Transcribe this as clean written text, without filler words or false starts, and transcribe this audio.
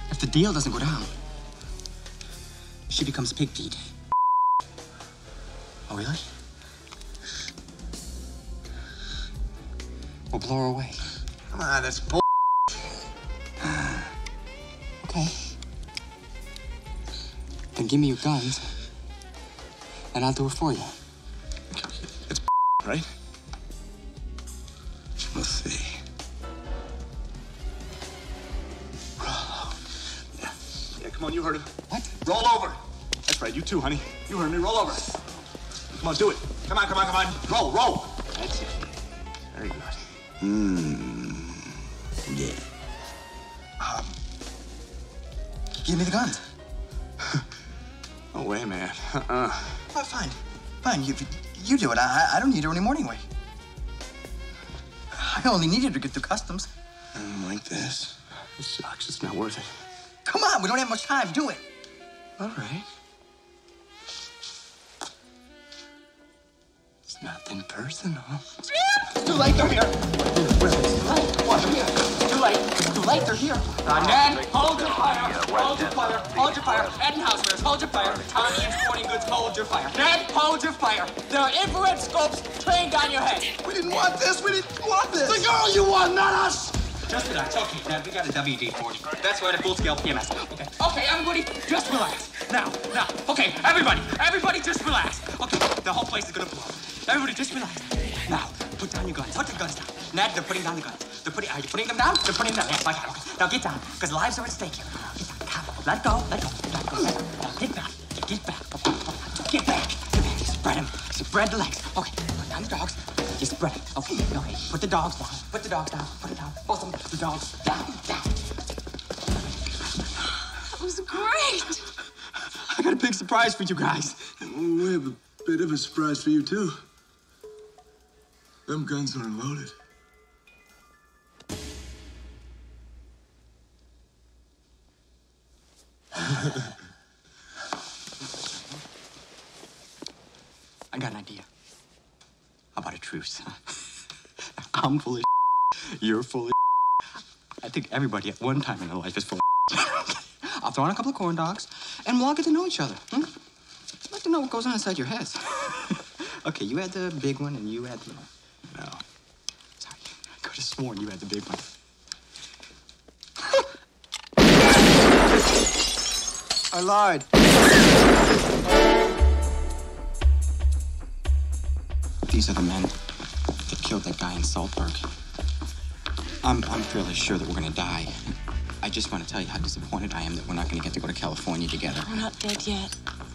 If the deal doesn't go down, she becomes pig feed. Oh, really? We'll blow her away. Come on, that's bull. Okay. Then give me your guns, and I'll do it for you. It's right? We'll see. Yeah, come on, you heard it. What? Roll over. That's right, you too, honey. You heard me. Roll over. Come on, do it. Come on, come on, come on. Roll. That's it. Very good. Yeah. Give me the guns. No way, man. Oh, fine. You do it. I don't need her anymore anyway. I only need her to get through customs. I don't like this. It sucks. It's not worth it. Come on, we don't have much time. Do it. All right. It's nothing personal. It's too late. They're here. What? They're here. Too late. They're here. Ned, hold your fire. Hold your fire. Hold your fire. Ed and Housewares, hold your fire. Tommy and Sporting Goods, hold your fire. Ned, hold your fire. There are infrared scopes trained on your head. We didn't want this. We didn't want this. The girl you want, not us. Just relax. Okay, Ned, we got a WD-40. That's right, a full-scale PMS. Okay, everybody, just relax. Now. Okay, everybody just relax. Okay, the whole place is gonna blow. Everybody just relax. Now, put down your guns. Put your guns down. Ned, they're putting down the guns. Are you putting them down? They're putting them down. Yes, I got it. Okay. Now get down, because lives are at stake here. Now get down. Calm. Let go. Now get back. Get back. Get back. Spread them. Spread the legs. Okay, put down the dogs. You spread it. Okay. Put the dogs down. Put the dogs down. Put it down. Both of them. The dogs down. That was great. I got a big surprise for you guys. We have a bit of a surprise for you, too. Them guns aren't loaded. I got an idea. How about a truce? I'm full of you're full of I think everybody at one time in their life is full of I'll throw on a couple of corn dogs, and we'll all get to know each other. I'd like to know what goes on inside your heads. Okay, you had the big one, and you had the... No. Sorry, I could have sworn you had the big one. I lied. These are the men that killed that guy in Saltburg. I'm fairly sure that we're gonna die. I just want to tell you how disappointed I am that we're not gonna get to go to California together. We're not dead yet.